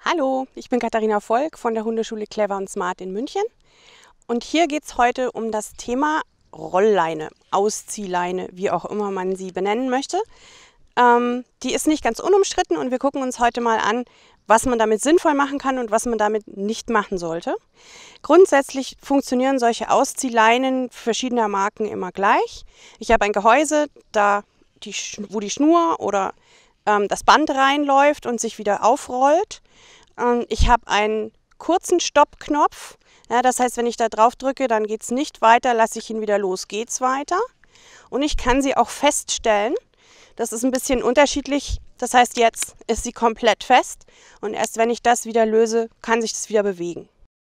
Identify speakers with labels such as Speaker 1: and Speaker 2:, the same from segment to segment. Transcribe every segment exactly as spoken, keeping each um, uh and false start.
Speaker 1: Hallo, ich bin Katharina Volk von der Hundeschule Clever und Smart in München. Und hier geht es heute um das Thema Rollleine, Ausziehleine, wie auch immer man sie benennen möchte. Ähm, die ist nicht ganz unumstritten und wir gucken uns heute mal an, was man damit sinnvoll machen kann und was man damit nicht machen sollte. Grundsätzlich funktionieren solche Ausziehleinen verschiedener Marken immer gleich. Ich habe ein Gehäuse, da die, wo die Schnur oder ähm, das Band reinläuft und sich wieder aufrollt. Ähm, ich habe einen kurzen Stoppknopf. Ja, das heißt, wenn ich da drauf drücke, dann geht es nicht weiter, lasse ich ihn wieder los, geht es weiter. Und ich kann sie auch feststellen. Das ist ein bisschen unterschiedlich. Das heißt, jetzt ist sie komplett fest und erst wenn ich das wieder löse, kann sich das wieder bewegen.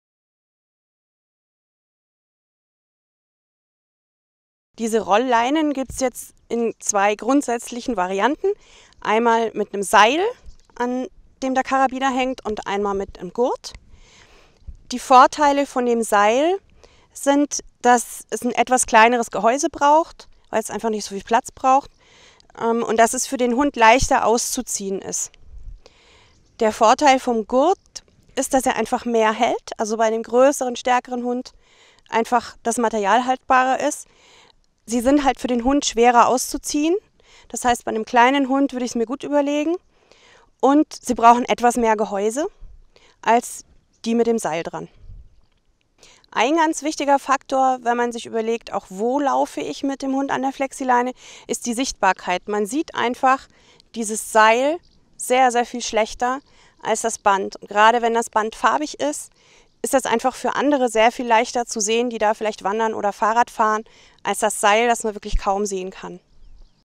Speaker 1: Diese Rollleinen gibt es jetzt in zwei grundsätzlichen Varianten. Einmal mit einem Seil, an dem der Karabiner hängt, und einmal mit einem Gurt. Die Vorteile von dem Seil sind, dass es ein etwas kleineres Gehäuse braucht, weil es einfach nicht so viel Platz braucht, und dass es für den Hund leichter auszuziehen ist. Der Vorteil vom Gurt ist, dass er einfach mehr hält, also bei dem größeren, stärkeren Hund einfach das Material haltbarer ist. Sie sind halt für den Hund schwerer auszuziehen, das heißt, bei einem kleinen Hund würde ich es mir gut überlegen, und sie brauchen etwas mehr Gehäuse als die mit dem Seil dran. Ein ganz wichtiger Faktor, wenn man sich überlegt, auch wo laufe ich mit dem Hund an der Flexileine, ist die Sichtbarkeit. Man sieht einfach dieses Seil sehr, sehr viel schlechter als das Band. Und gerade wenn das Band farbig ist, ist das einfach für andere sehr viel leichter zu sehen, die da vielleicht wandern oder Fahrrad fahren, als das Seil, das man wirklich kaum sehen kann.